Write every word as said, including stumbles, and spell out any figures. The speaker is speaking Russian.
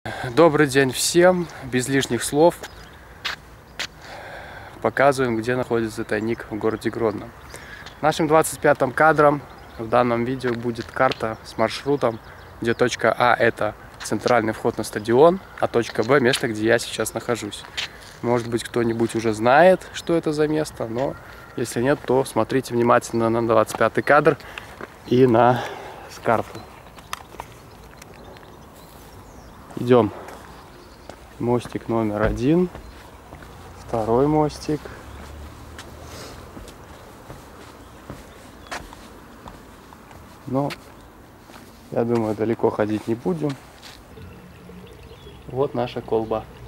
Добрый день всем, без лишних слов показываем, где находится тайник в городе Гродно. Нашим двадцать пятым кадром в данном видео будет карта с маршрутом, где точка А это центральный вход на стадион, а точка Б место, где я сейчас нахожусь. Может быть, кто-нибудь уже знает, что это за место, но если нет, то смотрите внимательно на двадцать пятый кадр и на карту. Идем. Мостик номер один, второй мостик. Но я думаю, далеко ходить не будем. Вот наша колба.